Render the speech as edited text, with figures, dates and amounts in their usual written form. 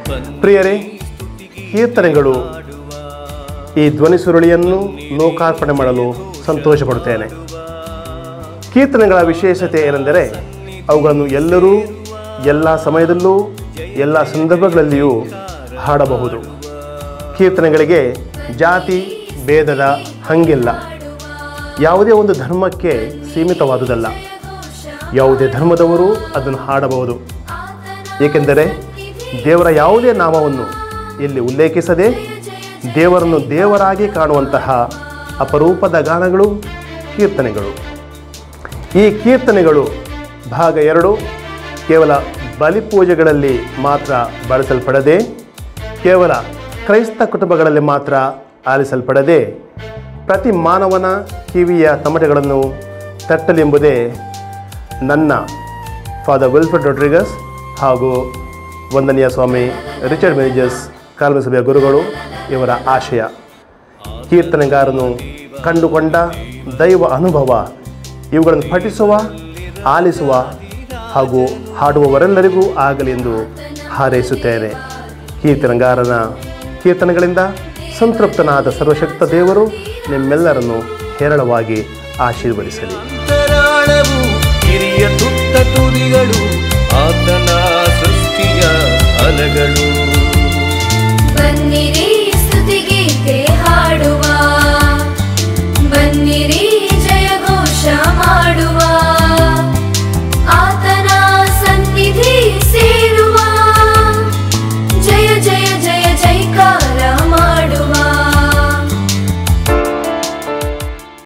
ಪ್ರಿಯರೇ, ಕೀರ್ತನೆಗಳು ಈ ಧ್ವನಿ ಸುರುಳಿಯನ್ನು ಲೋಕಾರ್ಪಣೆ ಮಾಡಲು ಸಂತೋಷಪಡುತ್ತೇನೆ. ಕೀರ್ತನೆಗಳ ವಿಶೇಷತೆ ಏನೆಂದರೆ ಅವುಗಳನ್ನು ಎಲ್ಲರೂ ಎಲ್ಲ ಸಮಯದಲ್ಲೂ ಎಲ್ಲ ಸಂದರ್ಭಗಳಲ್ಲಿಯೂ ಹಾಡಬಹುದು. ಕೀರ್ತನೆಗಳಿಗೆ ಜಾತಿ ಭೇದದ ಹಂಗಿಲ್ಲ. ಯಾವುದೇ ಒಂದು ಧರ್ಮಕ್ಕೆ ಸೀಮಿತವಾದುದಲ್ಲ. ಯಾವುದೇ ಧರ್ಮದವರು ಅದನ್ನು ಹಾಡಬಹುದು. ಏಕೆಂದರೆ ದೇವರ ಯಾವುದೇ ನಾಮವನ್ನು ಇಲ್ಲಿ ಉಲ್ಲೇಖಿಸದೆ ದೇವರನ್ನು ದೇವರಾಗಿ ಕಾಣುವಂತಹ ಅಪರೂಪದ ಗಾನಗಳು ಕೀರ್ತನೆಗಳು. ಈ ಕೀರ್ತನೆಗಳು ಭಾಗ 2 ಕೇವಲ ಬಲಿಪೂಜೆಗಳಲ್ಲಿ ಮಾತ್ರ ಬಳಸಲ್ಪಡದೆ, ಕೇವಲ ಕ್ರೈಸ್ತ ಕುಟುಂಬಗಳಲ್ಲಿ ಮಾತ್ರ ಆಲಿಸಲ್ಪಡದೆ, ಪ್ರತಿ ಮಾನವನ ಕಿವಿಯ ತಮಟೆಗಳನ್ನು ತಟ್ಟಲೆಂಬುದೇ ನನ್ನ ಫಾದರ್ ವಿಲ್ಫ್ರೆಡ್ ರೊಡ್ರಿಗಸ್ ಹಾಗೂ ವಂದನೀಯ ಸ್ವಾಮಿ ರಿಚರ್ಡ್ ಮೆನಿಜಸ್ ಕಾರ್ಮೆಲ್ ಸಭೆಯ ಗುರುಗಳು ಇವರ ಆಶಯ. ಕೀರ್ತನೆಗಾರನು ಕಂಡುಕೊಂಡ ದೈವ ಅನುಭವ ಇವುಗಳನ್ನು ಪಠಿಸುವ, ಆಲಿಸುವ ಹಾಗೂ ಹಾಡುವವರೆಲ್ಲರಿಗೂ ಆಗಲಿ ಎಂದು ಹಾರೈಸುತ್ತೇನೆ. ಕೀರ್ತನೆಗಾರನ ಕೀರ್ತನೆಗಳಿಂದ ಸಂತೃಪ್ತನಾದ ಸರ್ವಶಕ್ತ ದೇವರು ನಿಮ್ಮೆಲ್ಲರನ್ನು ಹೇರಳವಾಗಿ ಆಶೀರ್ವದಿಸಲಿ. ಆತನ ಸೃಷ್ಟಿಯ ಅಲೆಗಳು.